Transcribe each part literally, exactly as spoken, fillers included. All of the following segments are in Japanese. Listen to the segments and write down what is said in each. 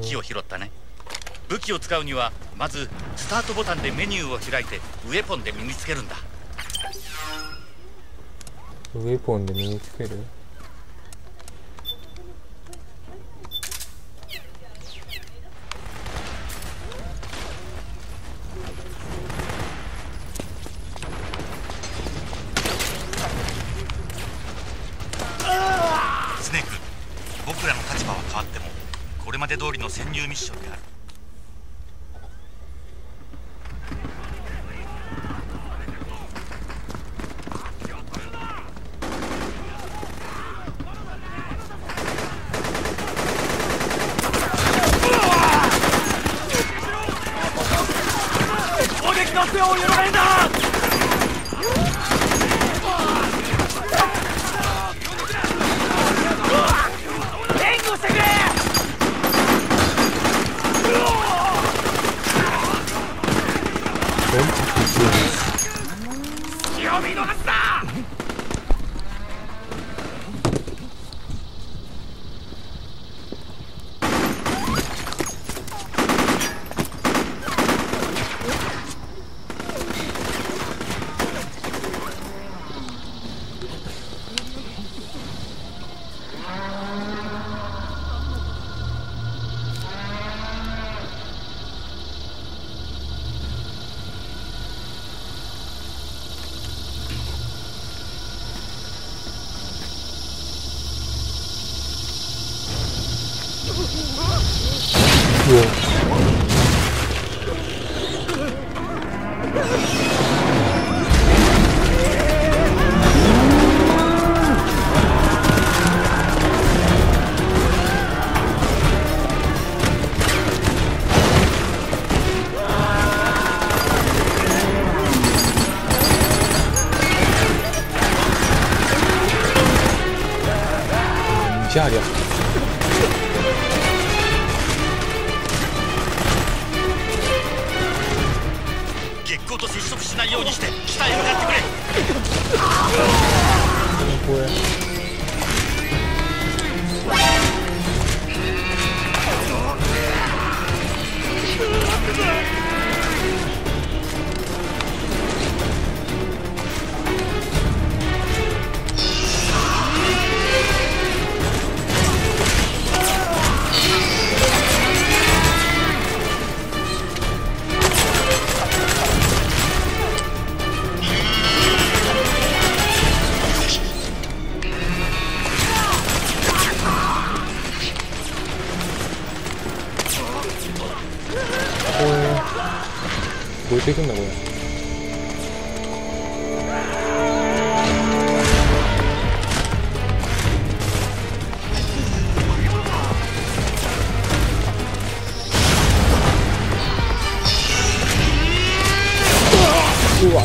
器を拾ったね。武器を使うにはまずスタートボタンでメニューを開いてウェポンで身につけるんだ。 ウェポンで身につける。 スネーク、僕らの立場は変わってもこれまで通りの潜入ミッションである。 じゃありゃ月光と接触しないようにして北へ向かってくれ。 これ超えていくんだこれ。うわ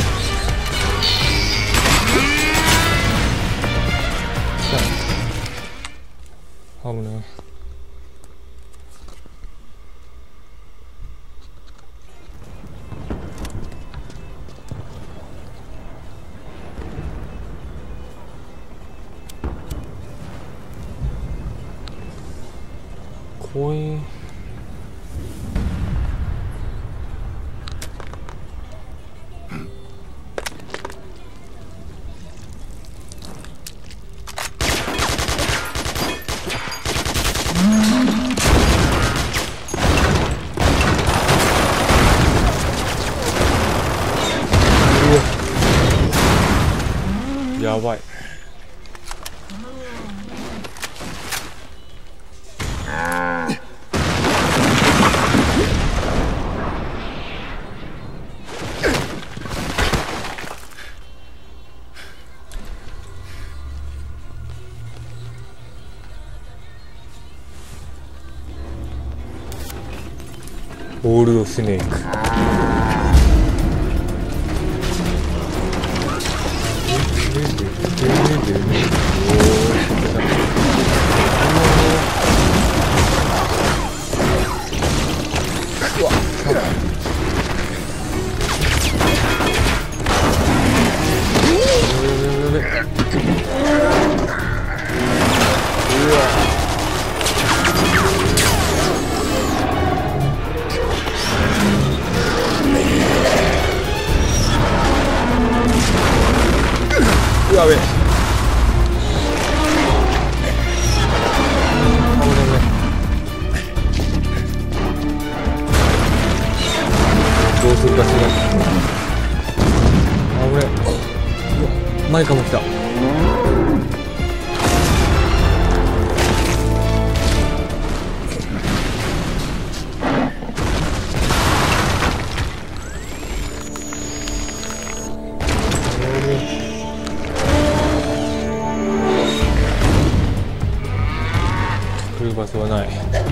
危ない。怖い。やばい。オールドスネーク。うわっうわやべえ。どうするかしら。あ、俺、うわ、前かも来た。来る場所はない。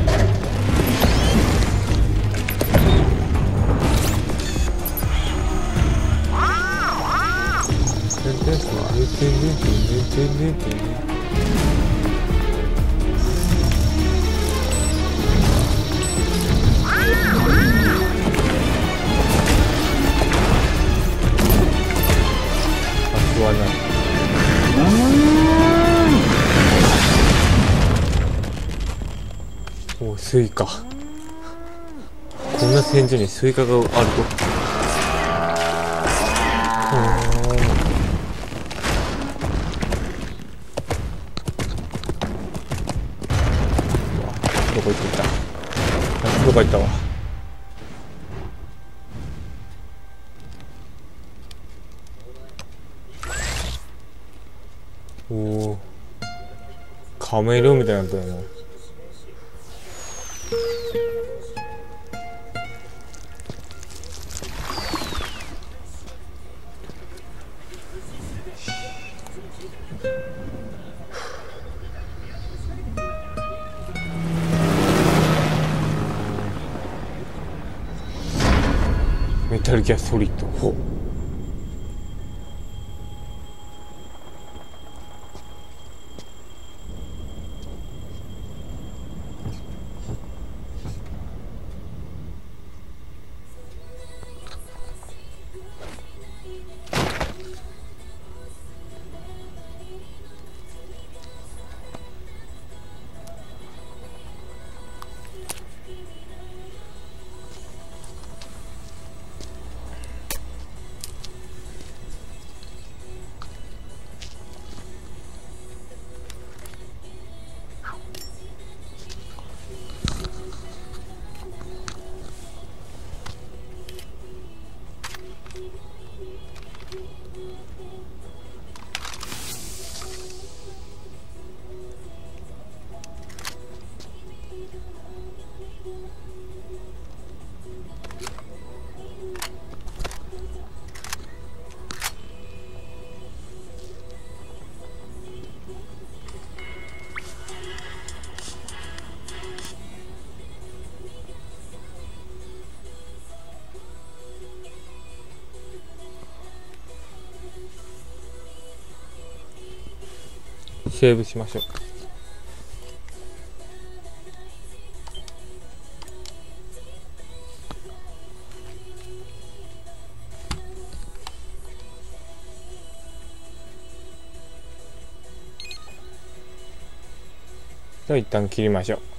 お、スイカ。こんな戦場にスイカがあると。どこ行ってきた。どこ行ったわ。おお、カメレオンみたいになったよな。メタルギアソリッドフォー。セーブしましょう。じゃあ一旦切りましょう。